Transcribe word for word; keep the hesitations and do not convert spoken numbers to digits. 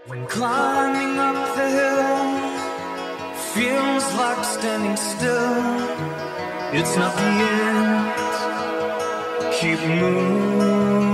When climbing up the hill feels like standing still, it's not the end. Keep moving.